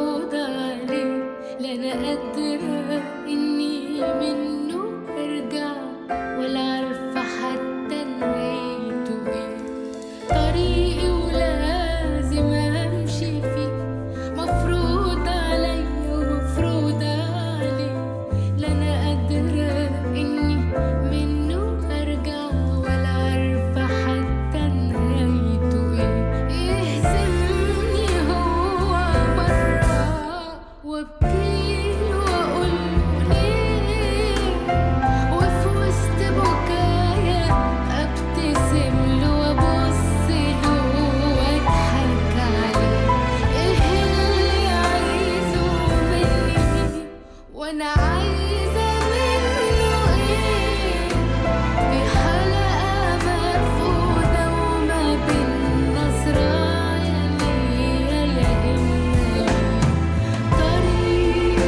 مفروض عليه، لا انا قادرة اني منه ارجع ولا عارفة حتى نهايته ايه. طريقي ولازم امشي فيه، مفروض عليا ومفروض عليه، لا انا قادرة اني منه ارجع ولا عارفة حتى نهايته ايه. يهزمني هو مرة وابكيله واقوله ليه، وفي وسط بكايا ابتسم له وابص له واضحك عليه. ايه اللي عايزه مني وانا عايزة منه ايه؟ في حلقة مفقودة وما بينا صراع ليا يا إما ليه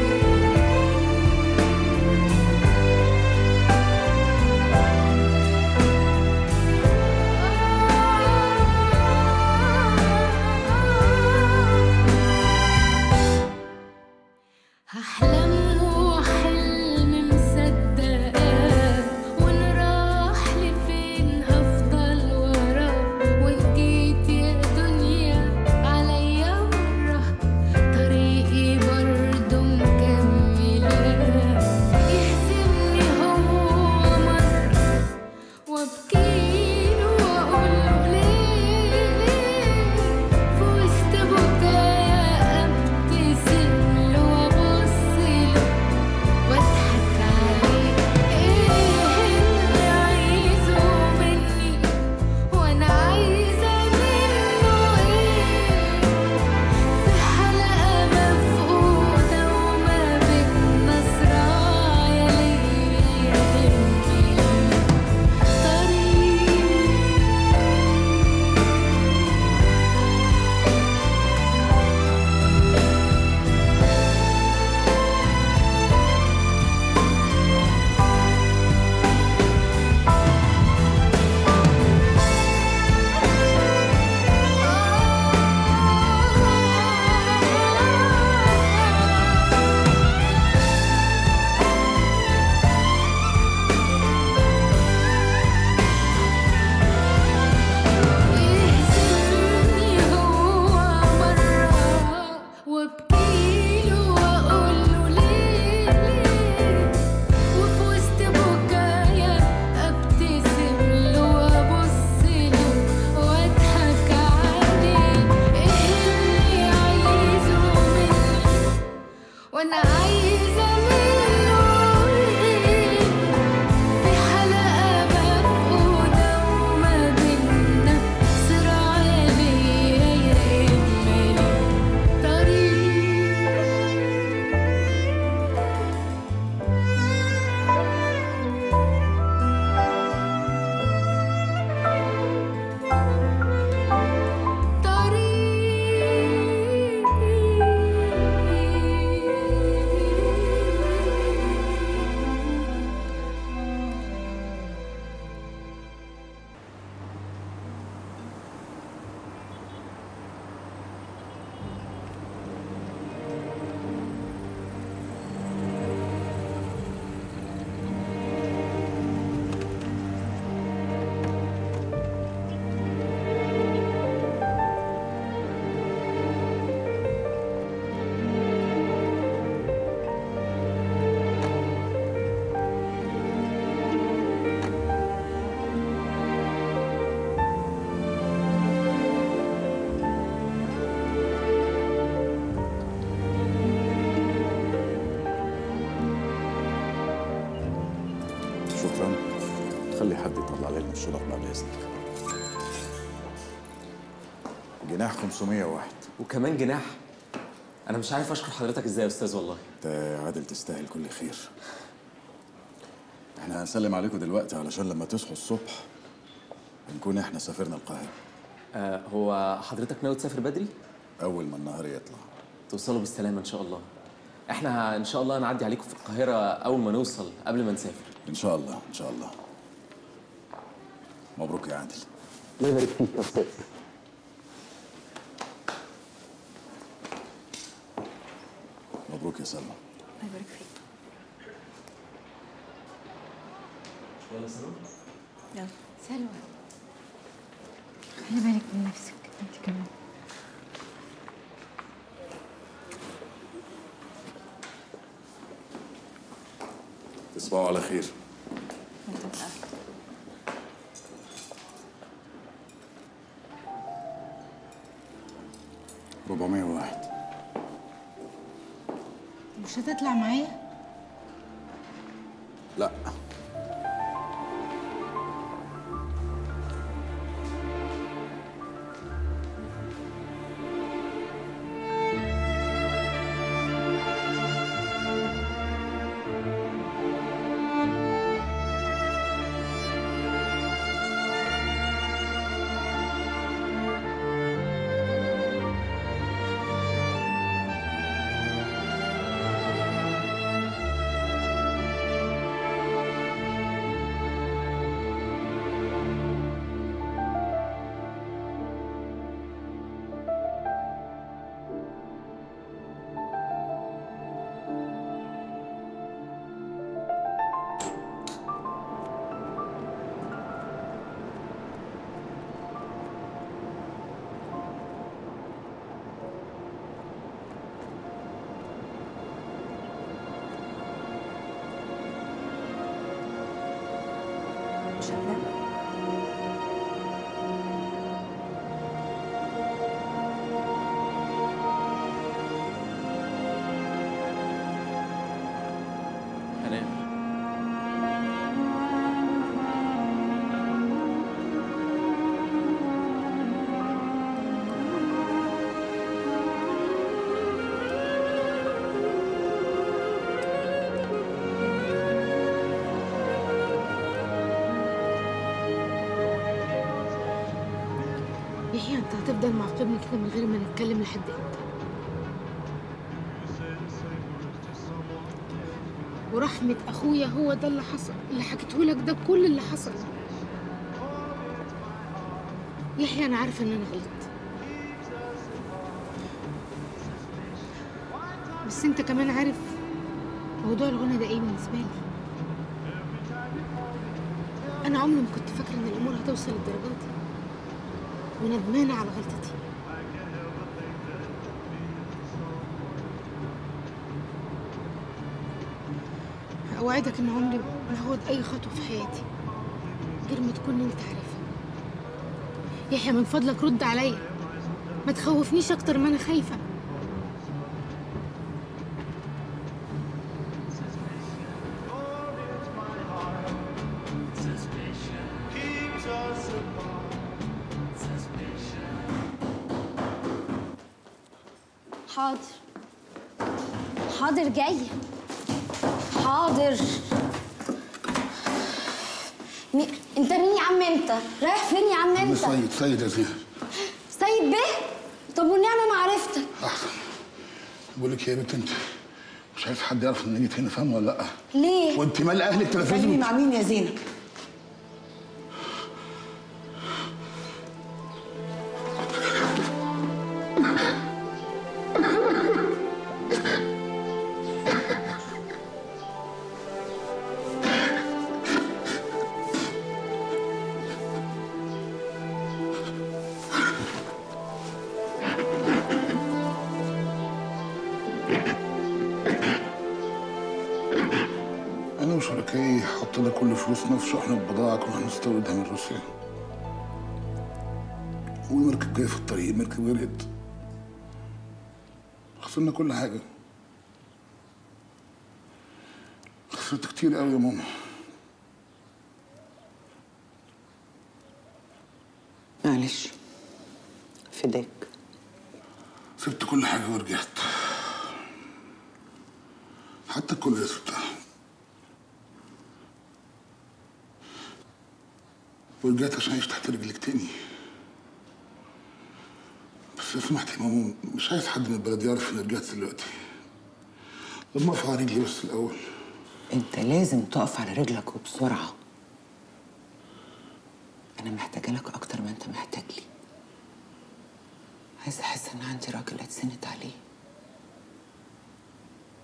هحلم وحلم مصدقاه، وإن راح لفين هفضل وراه، وإن جيت يا دنيا عليا مرة طريقي برضه مكملاه. يهزمني هو مرة وابكيله واقوله ليه، في وسط بكايا ابتسم له وابص له واضحك عليه. ايه اللي عايزه مني وانا عايزة منه ايه؟ في حلقة مفقودة وما بينا صراع ليا يا إما يهزمني هو مرة وابكيله واقوله ليه، وفي وسط بكايا ابتسم له وابص له واضحك عليه. ايه اللي عايزه مني وانا عايزة منه ايه؟ في حلقة مفقودة وما بينا صراع ليا يا إما ليه شكرا. خلي حد يطلع لنا الشنط بعد اذنك. جناح 501. وكمان جناح؟ انا مش عارف اشكر حضرتك ازاي يا استاذ والله. انت عادل تستاهل كل خير. احنا هنسلم عليكم دلوقتي علشان لما تصحوا الصبح نكون احنا سافرنا القاهرة. هو حضرتك ناوي تسافر بدري؟ اول ما النهار يطلع. توصلوا بالسلامة ان شاء الله. احنا ان شاء الله نعدي عليكم في القاهرة اول ما نوصل قبل ما نسافر. ان شاء الله ان شاء الله. مبروك يا عادل. الله يبارك فيك يا استاذ. مبروك يا سلمى. الله يبارك فيك. يلا سلمى. يلا سلوى خلي بالك من نفسك انت كمان. تصبحوا على خير. انت بقى 401. مش هتطلع معايا؟ لا. مش هتنام. هنام. يحيى انت هتفضل معاقبني كده من غير ما نتكلم لحد امتى؟ ورحمة اخويا هو ده اللي حصل، اللي حكيته لك ده كل اللي حصل. يحيى انا عارفه ان انا غلطت، بس انت كمان عارف موضوع الغنى ده ايه بالنسبه لي. انا عمري ما كنت فاكره ان الامور هتوصل للدرجه دي، وندمانه على غلطتي. اوعدك ان عمري ما هاخد اي خطوه في حياتي غير ما تكون انت عارفها. يحيى من فضلك رد عليا، ما تخوفنيش اكتر ما انا خايفه. حاضر حاضر جاي حاضر. انت مين يا عم؟ انت رايح فين يا عم؟ انت سيد يا زينب. سيد بيه؟ طب والنعمة ما عرفتك. احسن. بقول لك يا بنت، انت مش عايز حد يعرف ان جيت هنا، فاهم ولا لا؟ ليه؟ وانت مال اهل بتتكلمي التلفزيون؟ مع مين يا زينب؟ انا وشركائي حطينا كل فلوسنا في شحن البضاعه كنا هنستوردها من روسيا، والمركب جاي في الطريق، المركب غرقت، خسرنا كل حاجه. خسرت كتير قوي يا ماما. معلش، فداك. سبت كل حاجه ورجعت، حتى الكليه سبتها، ورجعت عشان اعيش تحت رجلك تاني. بس لو سمحت يا ماما، مش عايز حد من البلد يعرف اني رجعت دلوقتي. لما اقف على رجلي بس الاول. انت لازم تقف على رجلك وبسرعه. انا محتاجه لك اكتر ما انت محتاج لي. عايزه احس ان عندي راجل اتسند عليه.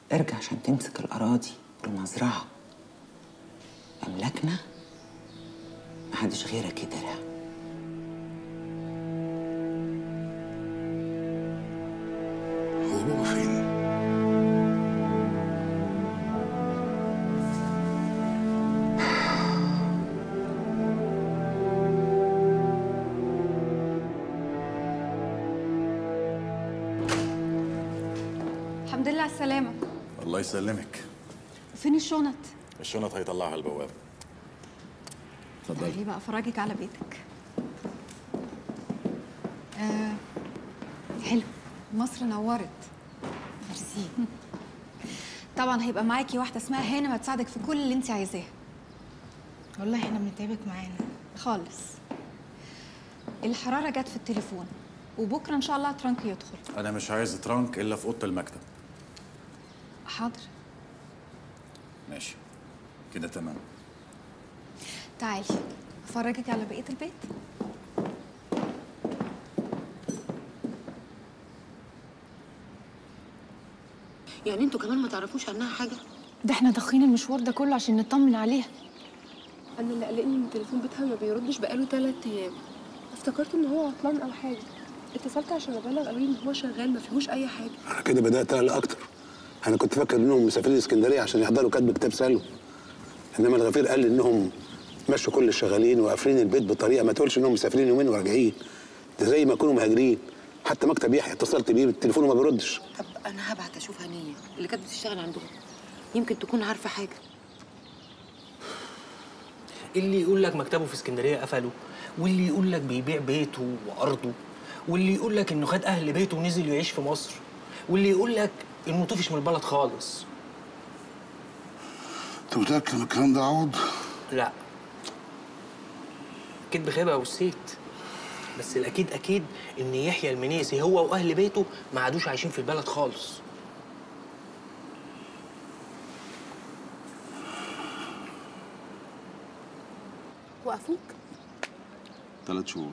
ارجع عشان تمسك الأراضي والمزرعة. أملاكنا محدش غيرك يديرها. هو بابا فين؟ الحمد لله على السلامة. الله يسلمك. فين الشنط؟ الشنط هيطلعها البواب. اتفضلي. تعالي بقى افرجك على بيتك. حلو، مصر نورت. ميرسي. طبعا هيبقى معاكي واحدة اسمها هانم هتساعدك في كل اللي انت عايزاه. والله احنا بنتعبك معانا خالص. الحرارة جت في التليفون، وبكرة ان شاء الله ترانك يدخل. انا مش عايز ترانك الا في اوضه المكتب. حاضر. ماشي كده تمام. تعالي افرجك على بقية البيت. يعني انتوا كمان ما تعرفوش عنها حاجه؟ ده احنا ضاخين المشوار ده كله عشان نطمن عليها. انا اللي قلقني ان التليفون بتاعها ما بيردش بقاله 3 ايام. افتكرت ان هو عطلان او حاجه. اتصلت عشان ابلغ، قالوا لي ان هو شغال ما فيهوش اي حاجه. انا كده بدات اقلق اكتر. انا كنت فاكر انهم مسافرين اسكندريه عشان يحضروا كتب كتاب سلوى، انما الغفير قال لي انهم مشوا كل الشغالين وقافلين البيت بطريقه ما تقولش انهم مسافرين يومين وراجعين. ده زي ما يكونوا مهاجرين. حتى مكتب يحيى اتصلت بيه بالتليفون وما بيردش. طب انا هبعت اشوف هنيه اللي كانت بتشتغل عندهم، يمكن تكون عارفه حاجه. اللي يقول لك مكتبه في اسكندريه قفله، واللي يقول لك بيبيع بيته وارضه، واللي يقول لك انه خد اهل بيته ونزل يعيش في مصر، واللي يقول لك انه طفش من البلد خالص. انت متاكد من الكلام ده يا عوض؟ لا، اكيد بخيبه يا ابو السيد، بس الاكيد اكيد ان يحيى المنيسي هو واهل بيته ما عادوش عايشين في البلد خالص. وقفوك 3 شهور.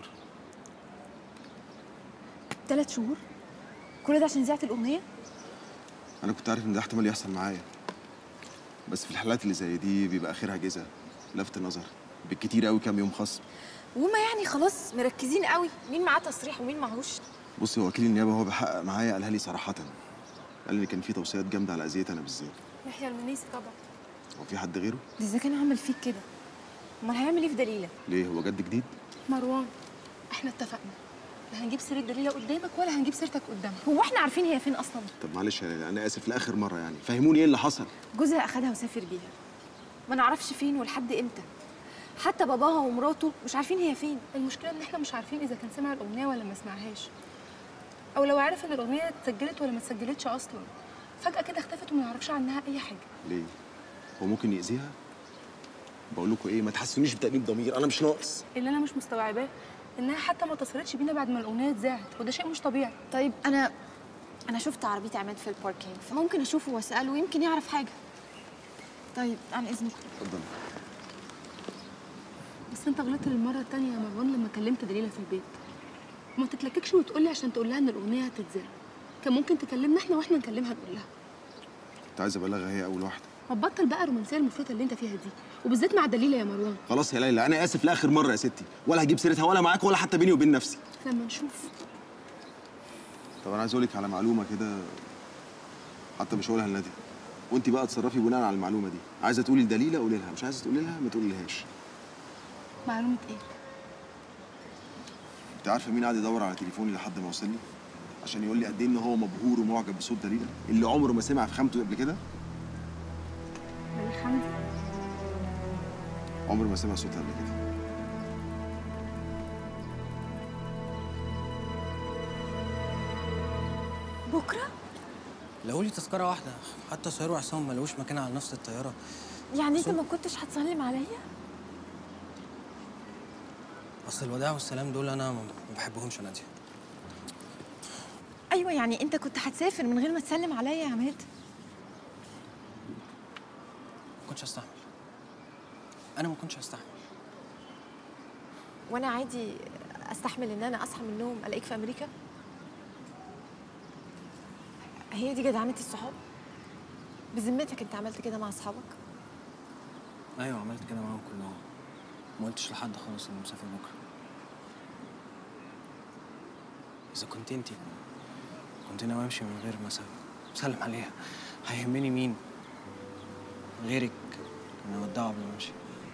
3 شهور؟ كل ده عشان زعت الأغنية؟ انا كنت عارف ان ده احتمال يحصل معايا، بس في الحالات اللي زي دي بيبقى اخرها جزا، لفت نظر، بالكتير قوي كام يوم خصم. وهما يعني خلاص مركزين قوي مين معاه تصريح ومين معهوش. بصي، هو وكيل النيابه هو بيحقق معايا قالها لي صراحه، قال لي كان في توصيات جامده على اذيتي انا بالذات. يحيى المنيسي طبعا. هو في حد غيره؟ ده إذا كان عمل فيك كده امال هيعمل ايه في دليلة؟ ليه، هو جد جديد؟ مروان، احنا اتفقنا لا هنجيب سيره دليله قدامك ولا هنجيب سيرتك قدامها. هو احنا عارفين هي فين اصلا؟ طب معلش يا ليلى، انا اسف لاخر مره، يعني فهموني ايه اللي حصل. جوزها اخدها وسافر بيها، ما نعرفش فين ولحد امتى. حتى باباها ومراته مش عارفين هي فين. المشكله ان احنا مش عارفين اذا كان سمع الاغنيه ولا ما سمعهاش، او لو عارف ان الاغنيه اتسجلت ولا ما اتسجلتش اصلا. فجاه كده اختفت وما نعرفش عنها اي حاجه. ليه؟ هو ممكن يأذيها؟ بقول لكم ايه، ما تحسونيش بتأنيب ضمير، انا مش ناقص. اللي انا مش مستوعباه انها حتى ما اتصلتش بينا بعد ما الاغنيه اتذاعت، وده شيء مش طبيعي. طيب انا شفت عربيه عماد في الباركينج، فممكن اشوفه واساله ويمكن يعرف حاجه. طيب عن اذنك. اتفضل. بس انت غلطت للمره الثانيه يا مروان لما كلمت دليله في البيت. وما تتلككش وتقولي عشان تقول لها ان الاغنيه هتتذاع. كان ممكن تكلمنا احنا واحنا نكلمها نقول لها. كنت عايز ابلغها هي اول واحده. ما تبطل بقى الرومانسيه المفرطه اللي انت فيها دي، وبالذات مع دليله يا مروان. خلاص يا ليلى، انا اسف لاخر مره يا ستي، ولا هجيب سيرتها ولا معاك ولا حتى بيني وبين نفسي. لما نشوف. طب انا عايز اقول لك على معلومه كده، حتى مش هقولها لناديه، وانت بقى اتصرفي بناء على المعلومه دي. عايزه تقولي لدليله قولي لها، مش عايزه تقولي لها ما تقوليلهاش. معلومه ايه؟ انت عارفه مين قاعد يدور على تليفوني لحد ما وصل لي عشان يقول لي قد ايه ان هو مبهور ومعجب بصوت دليله اللي عمره ما سمع في خامته قبل كده؟ بليغ حمدي؟ عمره ما سمع صوتها قبل كده. بكره؟ لقوا لي تذكره واحده، حتى سهير وعصام ما لقوش مكان على نفس الطياره. يعني انت ما كنتش هتسلم عليا؟ اصل الوداع والسلام دول انا ما بحبهمش يا ناديه. ايوه يعني انت كنت هتسافر من غير ما تسلم عليا يا عماد؟ ما كنتش هستحمل، انا ما كنتش هستحمل. وانا عادي استحمل ان انا اصحى من النوم الاقيك في امريكا؟ هي دي جدعنه الصحاب؟ بذمتك انت عملت كده مع اصحابك؟ ايوه عملت كده معاهم كلهم. ما قلتش لحد خالص اني مسافر بكره. اذا كنت ناوي امشي من غير ما اسلم عليها، هيهمني مين غيرك انا اودعه قبل ما امشي.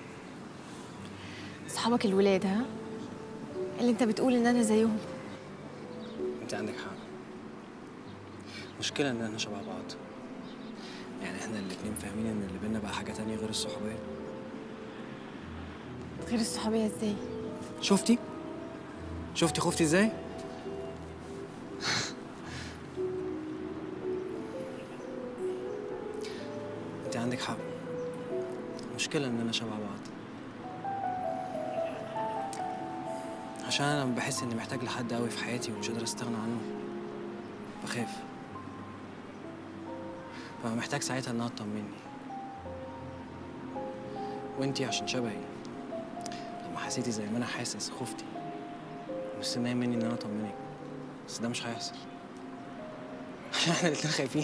اصحابك الولاد ها؟ اللي انت بتقول ان انا زيهم. انت عندك حق. المشكله ان احنا شبه بعض. يعني احنا الاتنين فاهمين ان اللي بينا بقى حاجه تانية غير الصحوبيه. غير الصحوبيه ازاي؟ شفتي خفتي ازاي؟ انت عندك حق. المشكله اننا شبه بعض. عشان انا لما بحس اني محتاج لحد قوي في حياتي ومش قادر استغنى عنه بخاف. ببقى محتاج ساعتها انها تطمني. وانتي عشان شبهي لما حسيتي زي ما انا حاسس خفتي مستنيه مني ان انا اطمنك. بس ده مش هيحصل عشان احنا الاتنين خايفين.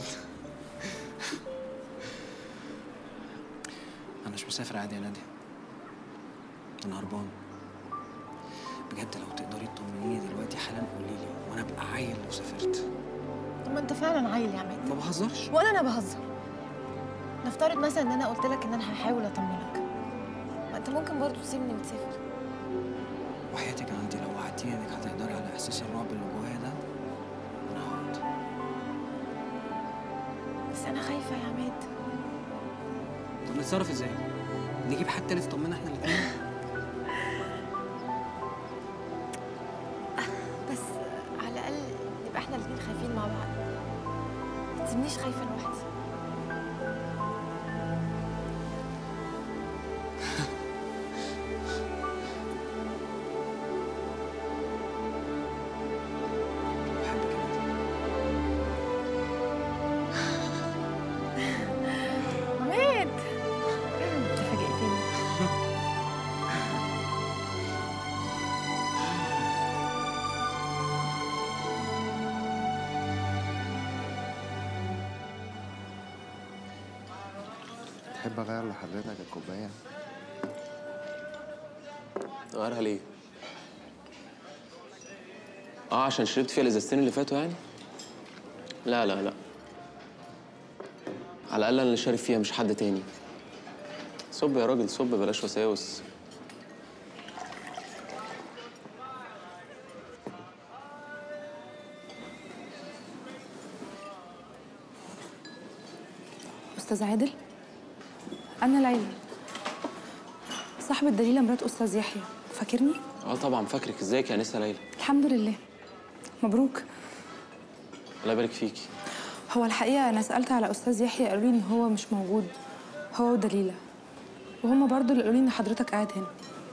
انا مش مسافر عادي يا نادية، انا هربان بجد. لو تقدري تطمنيني دلوقتي حالا قوليلي وانا ابقى عيل لو سافرت. طب ما انت فعلا عيل يا عماد. ما بهزرش. ولا انا بهزر. نفترض مثلا ان انا قلت لك ان انا هحاول اطمنك، ما انت ممكن برضه تسيبني وتسافر. وحياتك انت لو وعدتيني انك هتقدري على احساس الرعب اللي جوايا ده انا هقعد. بس انا خايفه يا عماد. طب نتصرف ازاي؟ نجيب حد تالت يطمنا احنا الاتنين؟ بس على الاقل نبقى احنا الاتنين خايفين مع بعض. ما تسيبنيش خايفه لوحدي. عماد انت فاجئتني. تحب اغير لحضرتك الكوبايه؟ تغيرها ليه؟ عشان شربت فيها الازازتين اللي فاتوا يعني؟ لا لا لا، على الأقل أنا اللي شارب فيها مش حد تاني. صب يا راجل صب، بلاش وساوس. أستاذ عادل، أنا ليلى صاحبة دليلة مرات أستاذ يحيى، فاكرني؟ طبعا فاكرك. ازيك يا أنسة ليلى؟ الحمد لله. مبروك. الله يبارك فيكي. هو الحقيقة أنا سألت على أستاذ يحيى، قالوا لي إن هو مش موجود، هو ودليلة، وهم برضو اللي قالوا لي إن حضرتك قاعد هنا.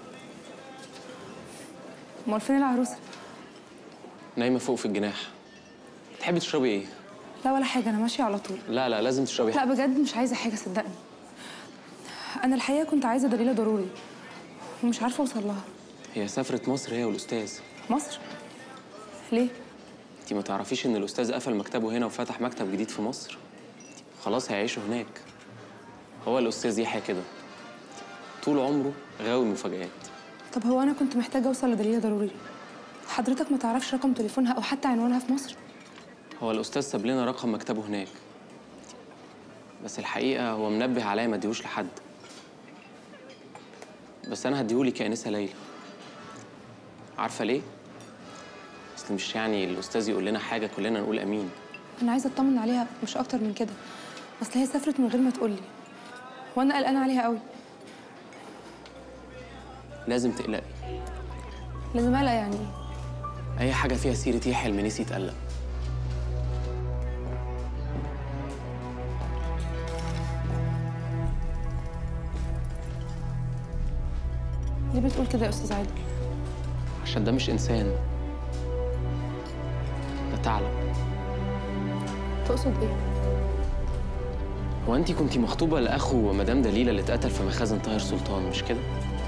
أمال فين العروسة؟ نايمة فوق في الجناح. تحبي تشربي إيه؟ لا ولا حاجة، أنا ماشية على طول. لا لا لازم تشربي لا حاجة. بجد مش عايزة حاجة صدقني. أنا الحقيقة كنت عايزة دليلة ضروري ومش عارفة أوصل لها. هي سافرت مصر هي والأستاذ. مصر؟ ليه؟ انتي ما تعرفيش إن الأستاذ قفل مكتبه هنا وفتح مكتب جديد في مصر؟ خلاص هيعيشوا هناك. هو الأستاذ يحيى كده طول عمره غاوي مفاجآت. طب هو أنا كنت محتاجة أوصل لدليلة ضروري، حضرتك ما تعرفش رقم تليفونها أو حتى عنوانها في مصر؟ هو الأستاذ ساب لنا رقم مكتبه هناك، بس الحقيقة هو منبه عليا ما اديهوش لحد. بس أنا هديهولك يا أنسة ليلى. عارفة ليه؟ أصل مش يعني الأستاذ يقول لنا حاجة كلنا نقول أمين. أنا عايزة أطمن عليها مش أكتر من كده، أصل هي سافرت من غير ما تقولي وأنا قلقانة عليها قوي. لازم تقلقي. لازم أقلق يعني إيه؟ أي حاجة فيها سيرة يحيى المنيسي يتقلق. ليه بتقول كده يا أستاذ عادل؟ عشان ده مش إنسان، ده ثعلب. تقصد إيه؟ هو أنتِ كنتِ مخطوبة لأخو مدام دليلة اللي اتقتل في مخازن طاهر سلطان مش كده؟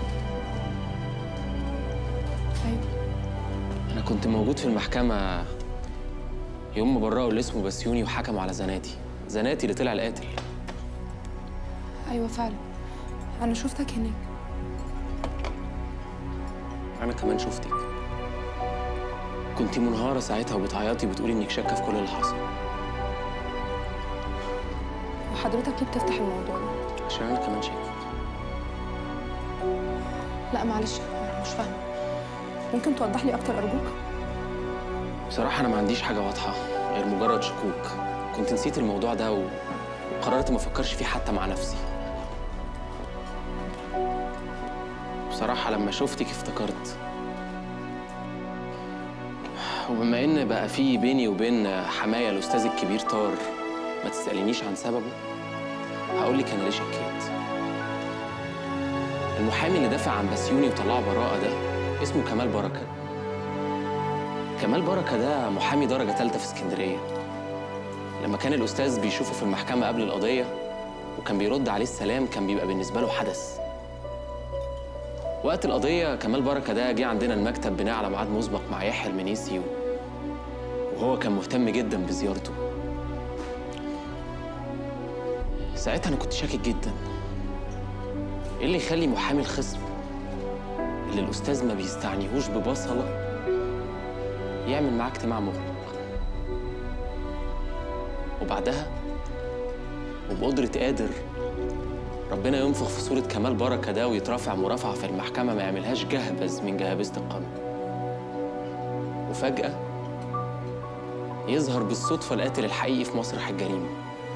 أيوه. أنا كنت موجود في المحكمة يوم ما برأوا اللي اسمه بسيوني وحكموا على زناتي اللي طلع القاتل. ايوه فعلا، انا شفتك هناك. انا كمان شفتك، كنتي منهارة ساعتها وبتعيطي وبتقولي انك شاكة في كل اللي حصل. وحضرتك ليه بتفتح الموضوع ده؟ عشان انا كمان شاكك. لا معلش، انا مش فاهمه، ممكن توضح لي اكتر ارجوك؟ بصراحة انا ما عنديش حاجة واضحة غير مجرد شكوك. كنت نسيت الموضوع ده وقررت ما افكرش فيه حتى مع نفسي. بصراحة لما شفتك افتكرت، وبما ان بقى في بيني وبين حماية الاستاذ الكبير طار ما تسألينيش عن سببه، هقولك انا ليه شكيت. المحامي اللي دافع عن بسيوني وطلعه براءة ده اسمه كمال بركة. كمال بركة ده محامي درجة ثالثة في اسكندرية. لما كان الأستاذ بيشوفه في المحكمة قبل القضية وكان بيرد عليه السلام، كان بيبقى بالنسبة له حدث. وقت القضية كمال بركة ده جه عندنا المكتب بناء على ميعاد مسبق مع يحيى المنيسي، وهو كان مهتم جدا بزيارته. ساعتها أنا كنت شاكك جدا، إيه اللي يخلي محامي الخصم اللي الأستاذ ما بيستعنيهوش ببصلة يعمل معاه اجتماع مغلق؟ وبعدها وبقدرة قادر ربنا ينفخ في صورة كمال بركة ده ويترافع مرافعة في المحكمة ما يعملهاش جهبذ من جهابذة القانون. وفجأة يظهر بالصدفة القاتل الحقيقي في مسرح الجريمة،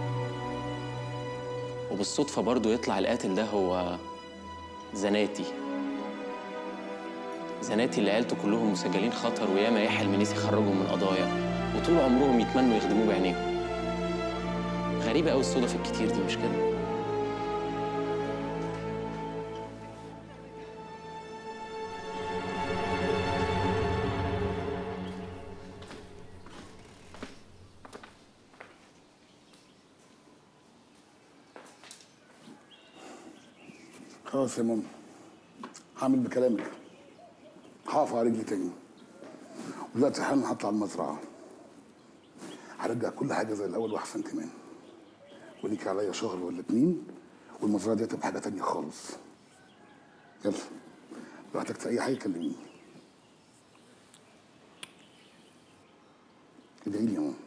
وبالصدفة برضه يطلع القاتل ده هو زناتي. زناتي اللي عيلته كلهم مسجلين خطر، وياما يحيى المنيسي خرجهم من قضايا وطول عمرهم يتمنوا يخدموه بعينيهم. غريبة قوي الصدف الكتير دي، مش كده؟ خلاص يا ماما، هعمل بكلامك، هقف على رجلي تاني. ودلوقتي حالا هطلع المزرعة، هرجع كل حاجة زي الأول وأحسن كمان. وليكي عليا شهر ولا 2 والمزرعة دي هتبقى حاجة تانية خالص. يلا لو احتجت أي حاجة كلميني. ادعي لي يا ماما.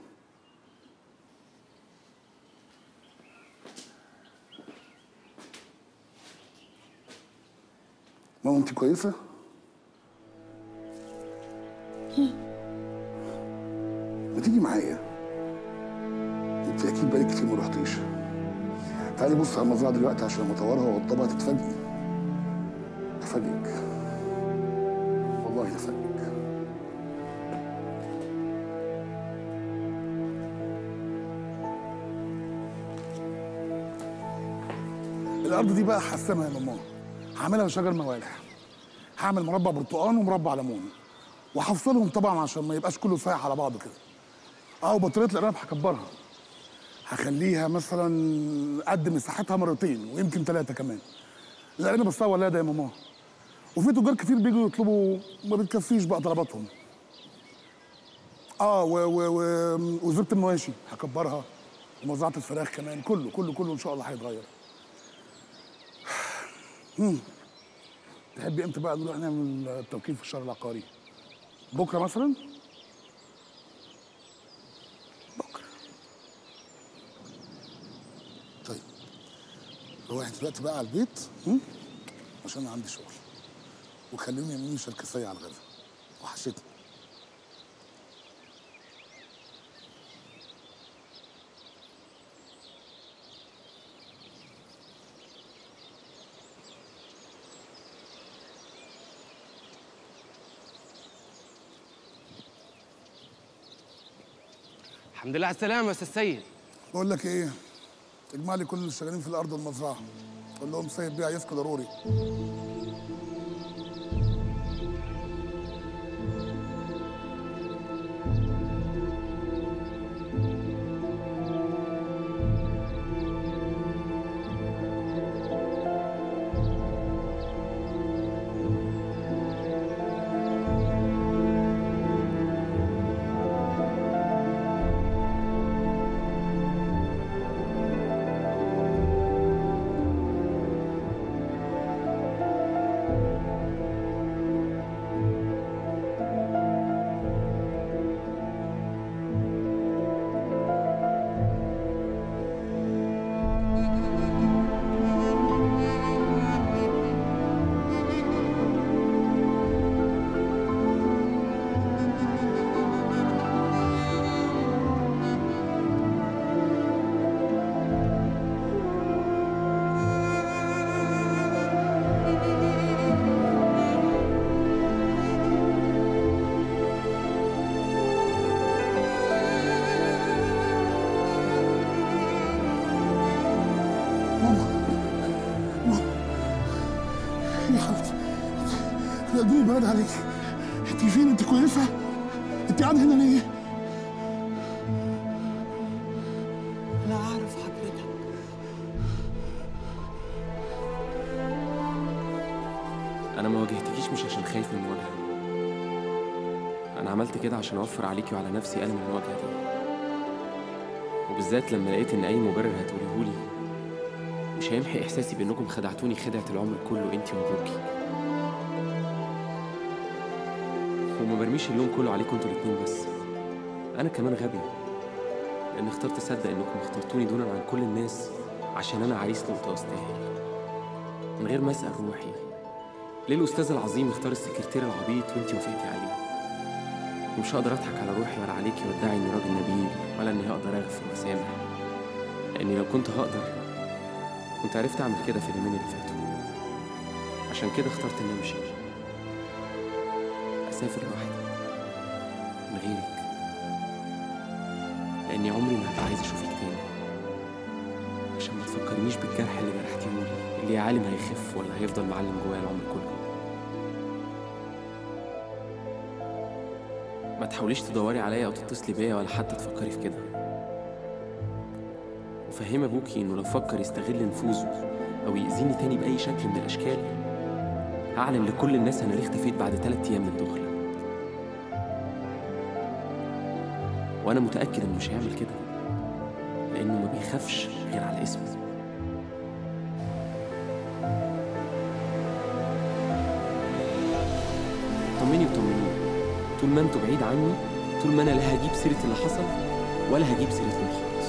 ماما انت كويسة؟ ما تيجي معايا، انت اكيد بقالك كتير ما رحتيش. تعالي بص على المزرعة دلوقتي عشان لما اطورها واوضبها تتفاجئي. هفاجئك والله، هفاجئك. الارض دي بقى هقسمها يا ماما، هعملها شجر موالح. هعمل مربع برتقان ومربع ليمون، وهفصلهم طبعا عشان ما يبقاش كله سايح على بعضه كده. وبطاريه الارانب هكبرها، هخليها مثلا قد مساحتها 2 ويمكن 3 كمان. الارانب اصلا ولاده يا ماما، وفي تجار كتير بيجوا يطلبوا ما بتكفيش بقى طلباتهم. وزبده المواشي هكبرها، ومزرعه الفراخ كمان. كله كله كله ان شاء الله هيتغير. تحبي امتى بقى نروح نعمل التوكيل في الشهر العقاري؟ بكره مثلا؟ بكره. طيب روحي دلوقتي بقى على البيت عشان انا عندي شغل، وخليهم يعملوا لي شركسيه على الغدا، وحشتني. الحمد لله على السلامة يا أستاذ سيد. بقول لك إيه؟ اجمع لي كل اللي شغالين في الأرض والمزرعة، قول لهم سيد بيه عايزكوا ضروري. اديني برد عليك. انت فين؟ انت كويسه؟ انت قاعده هنا ليه؟ لا اعرف حضرتك. انا ما واجهتكيش مش عشان خايف من المواجهه، انا عملت كده عشان اوفر عليكي وعلى نفسي ألم المواجهه دي، وبالذات لما لقيت ان اي مبرر هتقوليهولي مش هيمحي احساسي بانكم خدعتوني خدعه العمر كله انتي وابوكي. وما برميش اللوم كله عليكم انتوا الاتنين بس، انا كمان غبي لان اخترت اصدق انكم اخترتوني دونا عن كل الناس عشان انا عريس لقطه واستاهل، من غير ما اسال روحي ليه الاستاذ العظيم اختار السكرتير العبيط وانتي وافقتي عليه. ومش هقدر اضحك على روحي ولا عليكي وادعي اني راجل نبيل ولا اني هقدر اغفر واسامح، لاني لو كنت هقدر كنت عرفت اعمل كده في اليومين اللي فاتوا. عشان كده اخترت اني امشي، اسافر لوحدي من غيرك، لاني عمري ما هبقى عايز اشوفك تاني، عشان ما تفكرنيش بالجرح اللي جرحتيهولي اللي يا عالم هيخف ولا هيفضل معلم جوايا العمر كله. ما تحاوليش تدوري عليا او تتصلي بيا ولا حتى تفكري في كده. وفهمي ابوكي انه لو فكر يستغل نفوذه او يأذيني تاني باي شكل من الاشكال هعلن لكل الناس انا ليه اختفيت بعد 3 ايام من الدخله. وانا متاكد انه مش هيعمل كده لانه ما بيخافش غير على اسمه. طمني وطمنوني، طول ما انتوا بعيد عني طول ما انا لا هجيب سيره اللي حصل ولا هجيب سيرتكم خالص.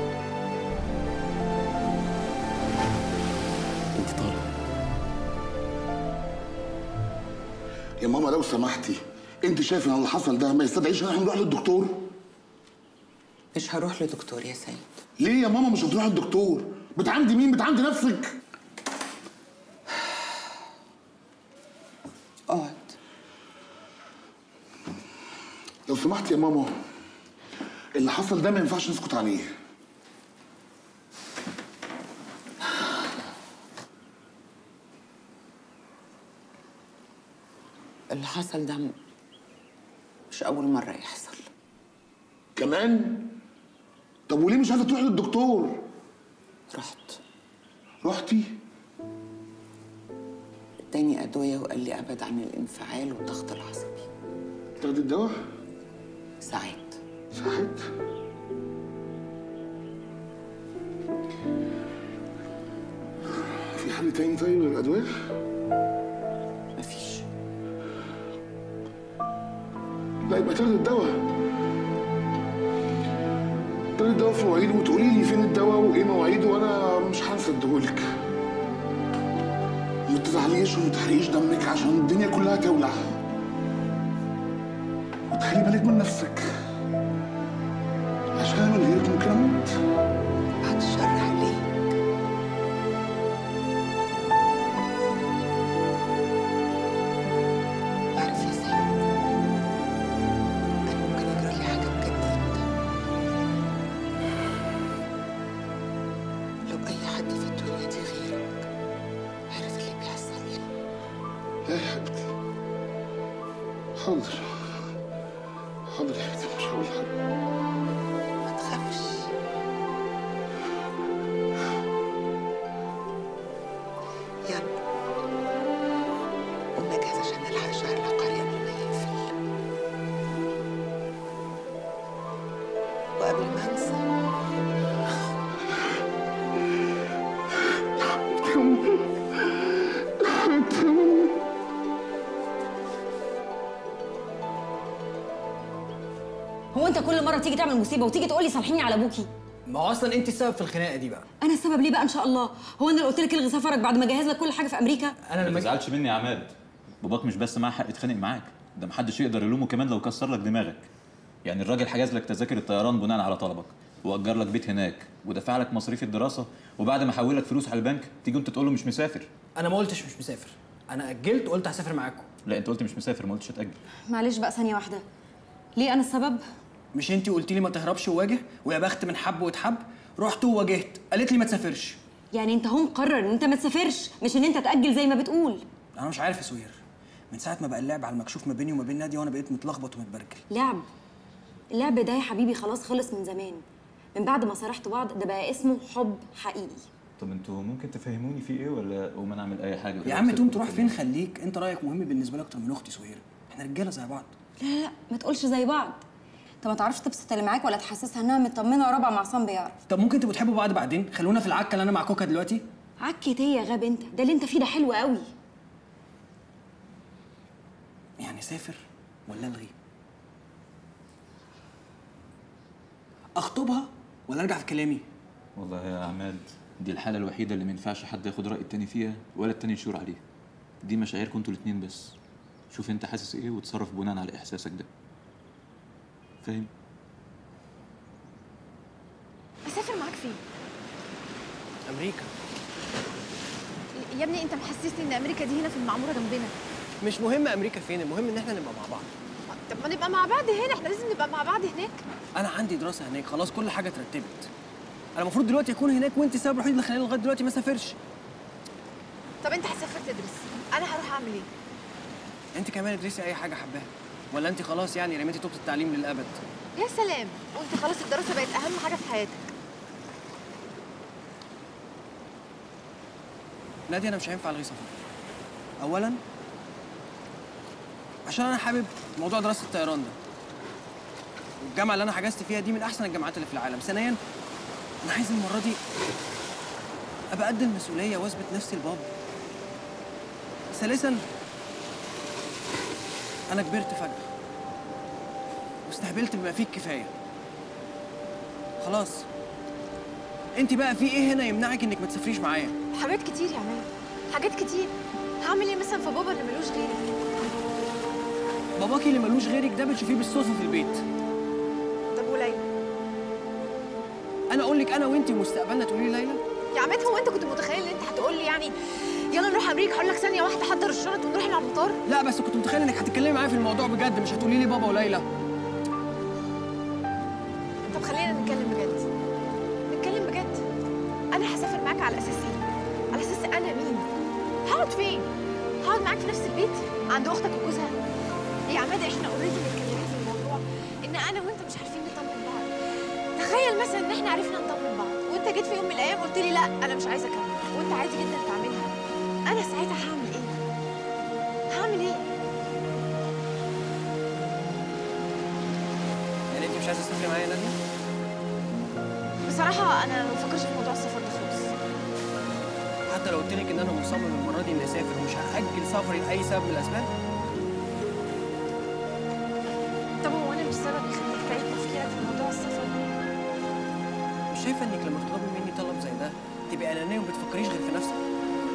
انت طالعه يا ماما لو سمحتي، انت شايفه ان اللي حصل ده ما يستدعيش ان احنا نروح للدكتور؟ مش هروح لدكتور يا سيد. ليه يا ماما مش هتروح للدكتور؟ بتعندي مين؟ بتعندي نفسك. اقعد. لو سمحتي يا ماما، اللي حصل ده ما ينفعش نسكت عليه. اللي حصل ده مش أول مرة يحصل. كمان؟ طب وليه مش عايزة تروحي للدكتور؟ رحتي؟ اداني أدوية وقال لي أبعد عن الانفعال والضغط العصبي. تاخدي الدواء؟ ساعات. في حل تاني طيب غير الأدوية؟ مفيش. لا يبقى تاخدي الدواء. تاخدي الدواء في مواعيده وتقولي لي فين الدواء وايه مواعيده وانا مش هنسى اديهولك. وما تزعليش وما تحرقيش دمك عشان الدنيا كلها تولع. وتخلي بالك من نفسك عشان من غيرك ممكن اموت. بعد الشر عليك. عارف يا سيد، انا ممكن يجرى لي حاجه بجد امتى لو اي حد في الدنيا دي غيرك عارف اللي بيحصل لي. لا يا حبيبتي، حاضر حاضر يا حبيبتي، مش هقول حاجه. ما تخافش. يلا قوم نجهز عشان نلحق الشهر العقاري قبل ما يقفل. وقبل ما انسى، هو انت كل مره تيجي تعمل مصيبه وتيجي تقول لي صالحيني على ابوكي؟ ما هو اصلا انت السبب في الخناقه دي بقى. انا السبب ليه بقى ان شاء الله؟ هو انا اللي قلت لك الغي سفرك بعد ما جهز لك كل حاجه في امريكا؟ انا ما تزعلش مني يا عماد، باباك مش بس معاه حق يتخانق معاك، ده محدش يقدر يلومه كمان لو كسر لك دماغك. يعني الراجل حجز لك تذاكر الطيران بناء على طلبك، واجر لك بيت هناك، ودفع لك مصاريف الدراسه، وبعد ما حول لك فلوس على البنك تيجي انت تقول له مش مسافر. انا ما قلتش مش مسافر، انا اجلت وقلت هسافر معاكم. لا انت قلت مش مسافر، ما قلتش هتاجل. معلش بقى ثانيه واحده، ليه انا السبب؟ مش انت قلتي لي ما تهربش وواجه ويا بخت من حب واتحب؟ رحت وواجهت، قالت لي ما تسافرش. يعني انت هو مقرر ان انت ما تسافرش مش ان انت تاجل زي ما بتقول. انا مش عارف يا سوير، من ساعه ما بقى اللعب على المكشوف ما بيني وما بين ناديه وانا بقيت متلخبط ومتبرجل. اللعب ده يا حبيبي خلاص خلص من زمان، من بعد ما صارحتوا بعض ده بقى اسمه حب حقيقي. طب انتوا ممكن تفهموني في ايه ولا اقوم انا اعمل اي حاجه؟ يا عم تقوم تروح فين؟ خليك انت رايك مهم بالنسبه لي اكتر من اختي سهيره، احنا رجاله زي بعض. لا ما تقولش زي بعض. انت ما تعرفش تبسط اللي معاك ولا تحسسها انها مطمنه ورابعه مع عصام بيعرف. طب ممكن تبقوا تحبوا بعض بعدين، خلونا في العكه اللي انا مع كوكا دلوقتي. عكت ايه يا غاب انت؟ ده اللي انت فيه ده حلو قوي. يعني سافر ولا الغي؟ اخطبها ولا ارجع في كلامي؟ والله يا عماد دي الحاله الوحيده اللي ما ينفعش حد ياخد راي التاني فيها ولا التاني يشور عليها. دي مشاعركم انتوا الاتنين بس. شوف انت حاسس ايه وتصرف بناء على احساسك ده. فاهم؟ اسافر معاك فين؟ امريكا. يا ابني انت محسسني ان امريكا دي هنا في المعموره جنبنا. مش مهم امريكا فين، المهم ان احنا نبقى مع بعض. طب ما نبقى مع بعض هنا، احنا لازم نبقى مع بعض هناك. انا عندي دراسه هناك خلاص، كل حاجه اترتبت. انا المفروض دلوقتي اكون هناك، وانت السبب الوحيد اللي خلاني لغايه دلوقتي ما اسافرش. طب انت هتسافر تدرس، انا هروح اعمل ايه؟ انت كمان ادرسي اي حاجه حباها، ولا انت خلاص يعني رميتي طوبه التعليم للابد؟ يا سلام، وانت خلاص الدراسه بقت اهم حاجه في حياتك. نادي انا مش هينفع الغي سفر. اولا عشان انا حابب موضوع دراسه الطيران ده، والجامعه اللي انا حجزت فيها دي من احسن الجامعات اللي في العالم. ثانيا انا عايز المره دي ابقى قد المسؤوليه واثبت نفسي لبابا. ثالثا انا كبرت فجاه واستهبلت بما فيه الكفايه. خلاص انت بقى في ايه هنا يمنعك انك ما تسافريش معايا؟ حاجات كتير يا عماد، حاجات كتير. هعمل ايه مثلا في بابا اللي ملوش غيري؟ باباكي اللي ملوش غيرك ده بتشوفيه بالصدفه في البيت. طب وليلى؟ انا اقول لك انا وانت مستقبلنا تقولي لي ليلى؟ يا عماد هو انت كنت متخيل ان انت هتقول لي يعني يلا نروح امريكا؟ هقول لك ثانيه واحده حضر الشنط ونروح على المطار؟ لا بس كنت متخيل انك هتتكلمي معايا في الموضوع بجد، مش هتقولي لي بابا وليلى. طب خلينا نتكلم بجد. نتكلم بجد. انا هسافر معاك على اساس ايه؟ على اساس انا مين؟ هقعد فين؟ هقعد معاك في نفس البيت عند اختك وجوزها؟ يا عماد احنا اوريدي متكلمين في الموضوع ان انا وانت مش عارفين نطمن بعض. تخيل مثلا ان احنا عرفنا نطمن بعض وانت جيت في يوم من الايام قلت لي لا انا مش عايزه اكمل، وانت عادي جدا تعملها. انا ساعتها هعمل ايه؟ هعمل ايه؟ يعني انت مش عايزه تسافري معايا يا ناديه؟ بصراحه انا ما بفكرش في موضوع السفر ده خالص. حتى لو قلت لك ان انا مصمم المره دي اني اسافر ومش هاجل سفري لاي سبب من الاسباب؟ طب هو انا مش سبب يخليك تعيد تفكيرك في موضوع السفر؟ مش شايفه انك لما تطلبي مني طلب زي ده تبقي انانيه وما بتفكريش غير في نفسك؟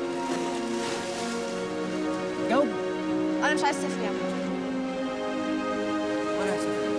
جاوب. انا مش عايز اسافر يا عم. وانا هسافر.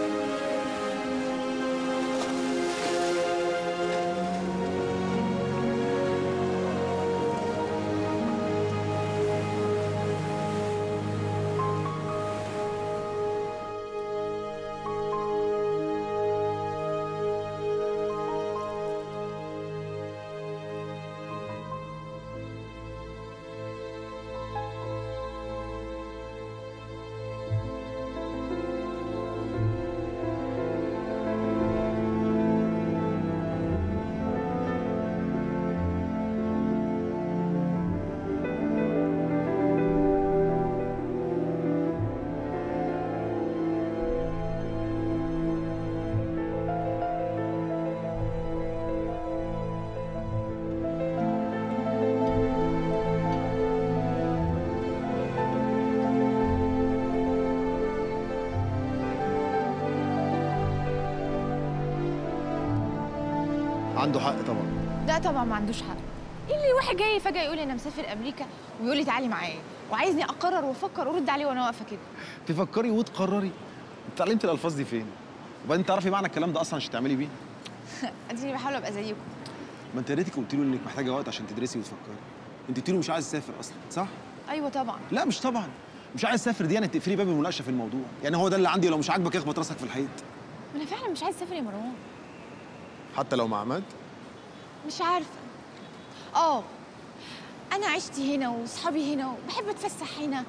عنده حق طبعا. لا طبعا ما عندوش حق. ايه اللي واحد جاي فجأة يقول لي انا مسافر امريكا ويقول لي تعالي معايا وعايزني اقرر وافكر وارد عليه وانا واقفه كده؟ تفكري وتقرري؟ انت اتعلمتي الالفاظ دي فين؟ وبعدين تعرفي معنى الكلام ده اصلا عشان تعملي بيه؟ اديني بحاول ابقى زيكم. ما انت يا ريتك قلت له انك محتاجه وقت عشان تدرسي وتفكري. انت قلت له مش عايز اسافر اصلا، صح؟ ايوه طبعا. لا مش طبعا. مش عايز اسافر دي يعني تقفلي باب المناقشه في الموضوع، يعني هو ده اللي عندي، لو مش عاجبك اخبط راسك في الحيط. انا فعلا مش عايز اسافر يا مروان. حتى لو مع عماد؟ مش عارفه. انا عشتي هنا واصحابي هنا وبحب اتفسح هنا،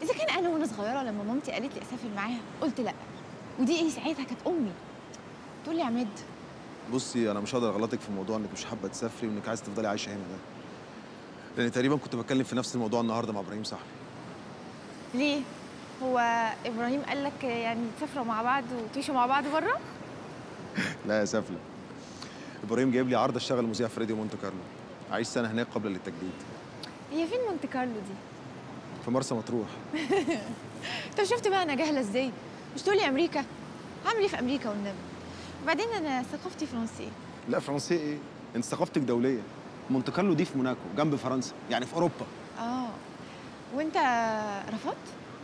اذا كان انا وانا صغيره لما مامتي قالت لي اسافر معاها قلت لا، ودي ايه ساعتها كانت امي تقول لي يا عماد. بصي انا مش هقدر اغلطك في موضوع انك مش حابه تسافري وانك عايزه تفضلي عايشه هنا ده، لان تقريبا كنت بتكلم في نفس الموضوع النهارده مع ابراهيم صاحبي. ليه؟ هو ابراهيم قال لك يعني تسافروا مع بعض وتعيشوا مع بعض بره؟ لا يا سافله، ابراهيم جايب لي عرض اشتغل مذيع في راديو مونte كارلو، عايش سنه هناك قبل التجديد. هي فين مونte كارلو دي؟ في مرسى مطروح. طب شفت بقى انا جاهله ازاي؟ مش تقولي امريكا؟ هعمل ايه في امريكا والنبي؟ وبعدين انا ثقافتي فرنسيه. لا فرنسيه ايه؟ انت ثقافتك دوليه. مونte كارلو دي في موناكو جنب فرنسا، يعني في اوروبا. وانت رفضت؟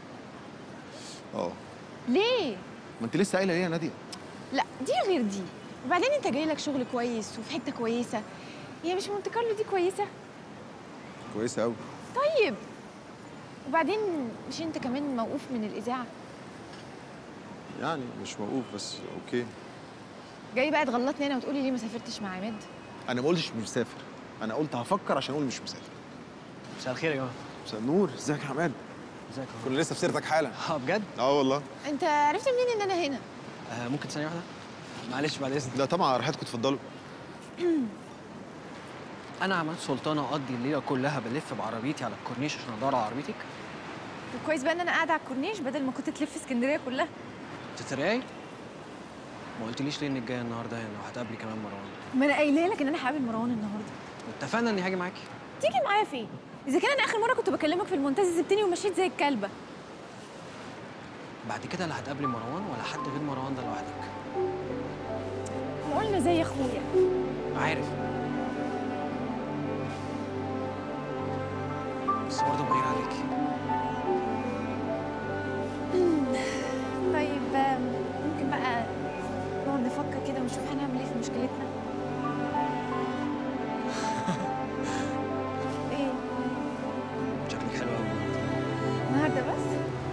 ليه؟ ما انت لسه قايله ليه يا ناديه؟ لا دي غير دي، وبعدين انت جاي لك شغل كويس وفي حته كويسه، هي مش مونte كارلو دي كويسه؟ كويسه قوي. طيب وبعدين مش انت كمان موقوف من الاذاعه؟ يعني مش موقوف بس اوكي. جاي بقى تغلطني انا وتقولي ليه ما سافرتش مع عماد؟ انا ما قلتش مش مسافر، انا قلت هفكر عشان اقول مش مسافر. مساء الخير يا جماعه. مساء النور، ازيك يا عماد؟ ازيك؟ كنا لسه في سيرتك حالا. بجد؟ والله. انت عرفت منين ان انا هنا؟ ممكن ثانيه واحده؟ معلش بعد اذنك. لا طبعا راحتكم اتفضلوا. انا عماد سلطان اقضي الليله كلها بلف بعربيتي على الكورنيش عشان ادور على عربيتك؟ طب كويس بقى ان انا قاعده على الكورنيش بدل ما كنت تلف اسكندريه كلها. تتريقي؟ ما قلتليش ليه انك جايه النهارده هنا وهتقابلي كمان مروان؟ ما انا قايله لك ان انا هقابل مروان النهارده. اتفقنا اني هاجي معاكي. تيجي معايا فين؟ اذا كان انا اخر مره كنت بكلمك في المنتزه سبتني ومشيت زي الكلبه. بعد كده لا هتقابلي مروان ولا حد غير مروان ده لوحدك. ما قلنا زي اخويا. عارف. بس برضه بغير عليكي. طيب ممكن بقى نقعد نفكر كده ونشوف هنعمل ايه في مشكلتنا. ايه؟ شكلك حلو قوي النهارده بس؟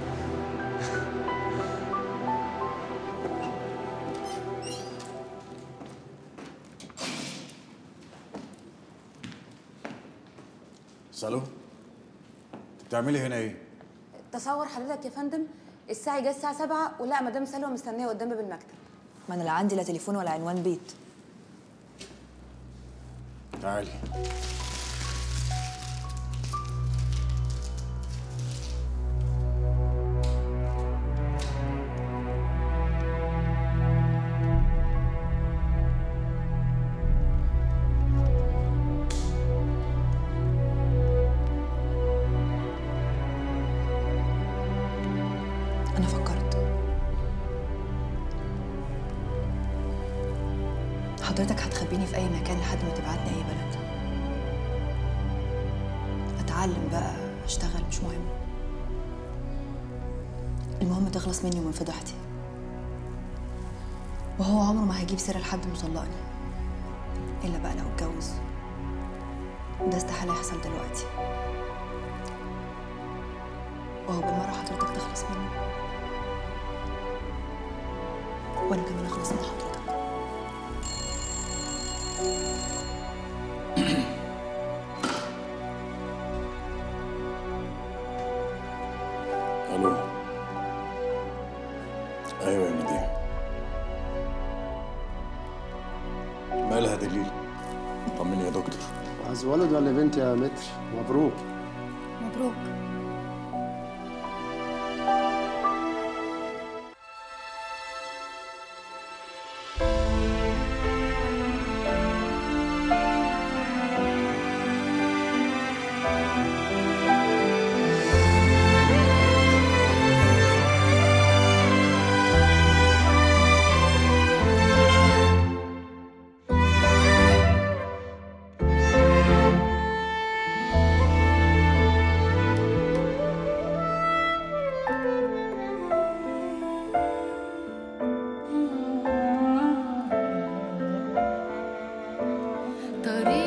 سالو، بتعملي هنا ايه؟ تصور حضرتك يا فندم، الساعة جه الساعة 7 ولا مدام سلوى مستنية قدامي بالمكتب. ما انا لا عندي لا تليفون ولا عنوان بيت. تعالي. انا فكرت. حضرتك هتخبيني في اي مكان لحد ما تبعتني اي بلد. اتعلم بقى، اشتغل، مش مهم. المهم تخلص مني ومن فضيحتي. وهو عمره ما هيجيب سيره لحد مطلقني الا بقى لو اتجوز، وده استحاله يحصل دلوقتي. وهو بالمره حضرتك تخلص مني وانا كمان اخلص من حضرتك. الو. ايوه يا مديح. مالها دليل؟ طمني يا دكتور. عايز ولد ولا بنت يا متر؟ مبروك. مبروك. طريق